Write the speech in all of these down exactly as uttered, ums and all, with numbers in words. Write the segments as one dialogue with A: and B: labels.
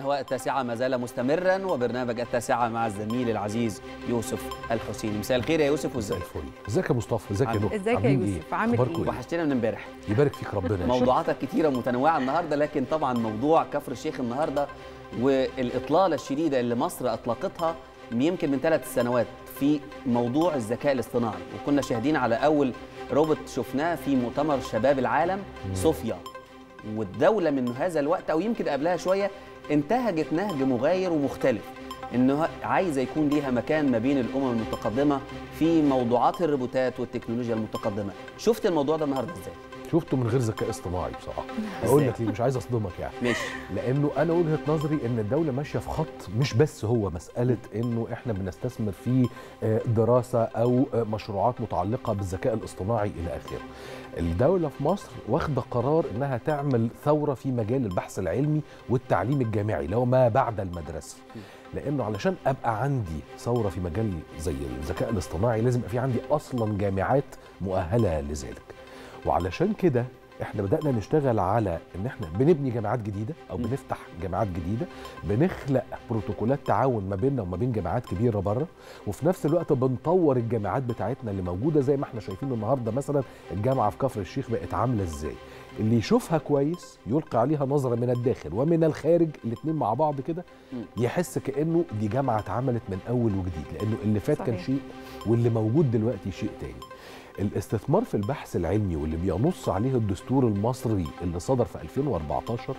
A: هواء التاسعة ما زال مستمرا، وبرنامج التاسعة مع الزميل العزيز يوسف الحسيني. مساء الخير يا يوسف، وازيك؟
B: الفل. ازيك يا مصطفى؟ ازيك يا نور؟
C: ازيك يا يوسف؟ عامل ايه؟
A: وحشتنا من امبارح.
B: يبارك فيك ربنا.
A: موضوعاتك كتيرة ومتنوعة النهارده، لكن طبعا موضوع كفر الشيخ النهارده والإطلالة الشديدة اللي مصر أطلقتها يمكن من ثلاث سنوات في موضوع الذكاء الاصطناعي، وكنا شاهدين على أول روبوت شفناه في مؤتمر شباب العالم صوفيا. والدولة من هذا الوقت أو يمكن قبلها شوية انتهجت نهج مغاير ومختلف، إنه عايزة يكون ليها مكان ما بين الأمم المتقدمة في موضوعات الروبوتات والتكنولوجيا المتقدمة. شفت الموضوع ده النهارده إزاي؟
B: شفته من غير ذكاء اصطناعي بصراحه. اقول لك ليه، مش عايز اصدمك يعني.
A: ماشي.
B: لانه انا وجهه نظري ان الدوله ماشيه في خط مش بس هو مساله انه احنا بنستثمر في دراسه او مشروعات متعلقه بالذكاء الاصطناعي الى اخره. الدوله في مصر واخده قرار انها تعمل ثوره في مجال البحث العلمي والتعليم الجامعي اللي هو ما بعد المدرسه. لانه علشان ابقى عندي ثوره في مجال زي الذكاء الاصطناعي لازم يبقى في عندي اصلا جامعات مؤهله لذلك. وعلشان كده احنا بدأنا نشتغل على ان احنا بنبني جامعات جديدة او بنفتح جامعات جديدة، بنخلق بروتوكولات تعاون ما بيننا وما بين جامعات كبيرة بره، وفي نفس الوقت بنطور الجامعات بتاعتنا اللي موجودة زي ما احنا شايفين النهاردة. مثلا الجامعة في كفر الشيخ بقت عاملة ازاي، اللي يشوفها كويس يلقي عليها نظرة من الداخل ومن الخارج الاتنين مع بعض كده، يحس كأنه دي جامعة اتعملت من اول وجديد، لانه اللي فات كان شيء واللي موجود دلوقتي شيء تاني. الاستثمار في البحث العلمي واللي بينص عليه الدستور المصري اللي صدر في ألفين وأربعتاشر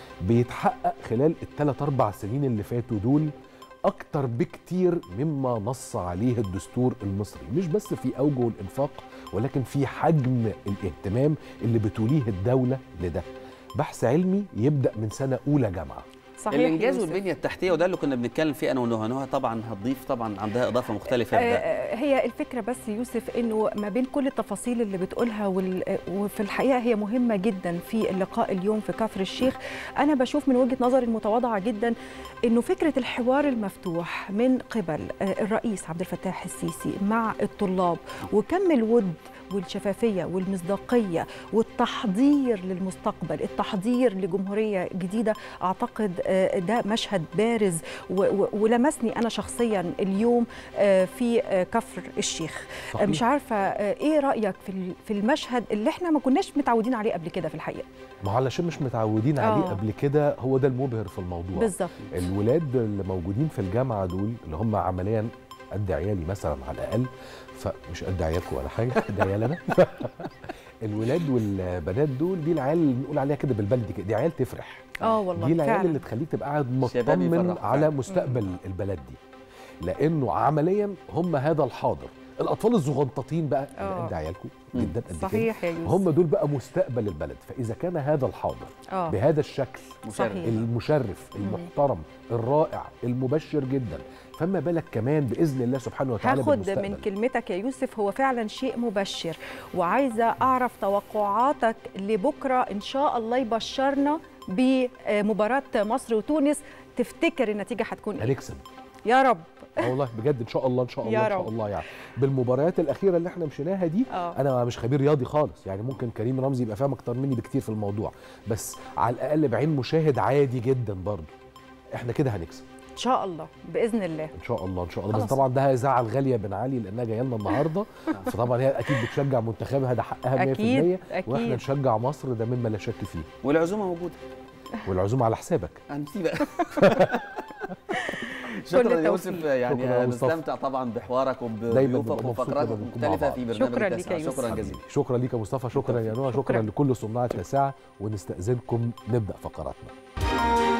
B: بيتحقق خلال الثلاث اربع سنين اللي فاتوا دول اكتر بكتير مما نص عليه الدستور المصري، مش بس في اوجه الانفاق ولكن في حجم الاهتمام اللي بتوليه الدولة لده. بحث علمي يبدأ من سنة اولى جامعة.
A: صحيح. الانجاز والبنيه التحتيه، وده اللي كنا بنتكلم فيه انا ونهى. نهى طبعا هتضيف طبعا عندها اضافه مختلفه.
C: آه هي الفكره بس يوسف انه ما بين كل التفاصيل اللي بتقولها وفي الحقيقه هي مهمه جدا في اللقاء اليوم في كفر الشيخ. انا بشوف من وجهه نظري المتواضعه جدا انه فكره الحوار المفتوح من قبل الرئيس عبد الفتاح السيسي مع الطلاب وكم الود والشفافية والمصداقية والتحضير للمستقبل، التحضير لجمهورية جديدة، أعتقد ده مشهد بارز ولمسني أنا شخصيا اليوم في كفر الشيخ. صحيح. مش عارفة إيه رأيك في المشهد اللي احنا ما كناش متعودين عليه قبل كده في الحقيقة؟
B: ما علشان مش متعودين عليه أوه. قبل كده، هو ده المبهر في الموضوع.
C: بالظبط.
B: الولاد اللي موجودين في الجامعة دول اللي هم عمليا قد عيالي مثلا على الأقل، فمش قد عيالكم ولا حاجه، قد عيال انا. الولاد والبنات دول دي العيال اللي بنقول عليها كده بالبلدي كده، دي عيال تفرح.
C: اه والله
B: دي العيال
C: فعلا.
B: اللي تخليك تبقى قاعد مطمن على مستقبل مم. البلد دي، لانه عمليا هم هذا الحاضر. الاطفال الزغنططين بقى اللي قد عيالكم جدا قد
C: صحيح يا يوسف،
B: هم دول بقى مستقبل البلد. فاذا كان هذا الحاضر أوه. بهذا الشكل
C: صحيح.
B: المشرف المحترم الرائع المبشر جدا، فما بالك كمان باذن الله سبحانه وتعالى
C: هاخد بالمستقبل. من كلمتك يا يوسف هو فعلا شيء مبشر، وعايزه اعرف توقعاتك لبكره ان شاء الله يبشرنا بمباراه مصر وتونس. تفتكر النتيجه هتكون ايه؟
B: هنكسب
C: يا رب.
B: اه والله بجد ان شاء الله ان شاء الله ان شاء الله. يعني بالمباريات الاخيره اللي احنا مشيناها دي أوه. انا مش خبير رياضي خالص، يعني ممكن كريم رمزي يبقى فاهم اكتر مني بكتير في الموضوع، بس على الاقل بعين مشاهد عادي جدا برضه احنا كده هنكسب
C: ان شاء الله باذن الله.
B: ان شاء الله ان شاء الله. بس طبعا ده هيزعل غاليه بن علي لانها جايه لنا النهارده، فطبعا هي اكيد بتشجع منتخبها، ده حقها مية في المية.
C: أكيد.
B: واحنا نشجع مصر، ده مما لا شك فيه.
A: والعزومه موجوده.
B: والعزومه على حسابك.
A: هنسي بقى. شكرا يا يوسف، يعني نستمتع طبعا بحوارك وبضيوفك وفقرات مختلفه في برنامج
C: شكرا لك يا
A: يوسف. شكرا جزيلا.
B: شكرا لك يا مصطفى، شكرا يا نهى، شكرا لكل صناع التاسعه، ونستأذنكم نبدأ فقراتنا.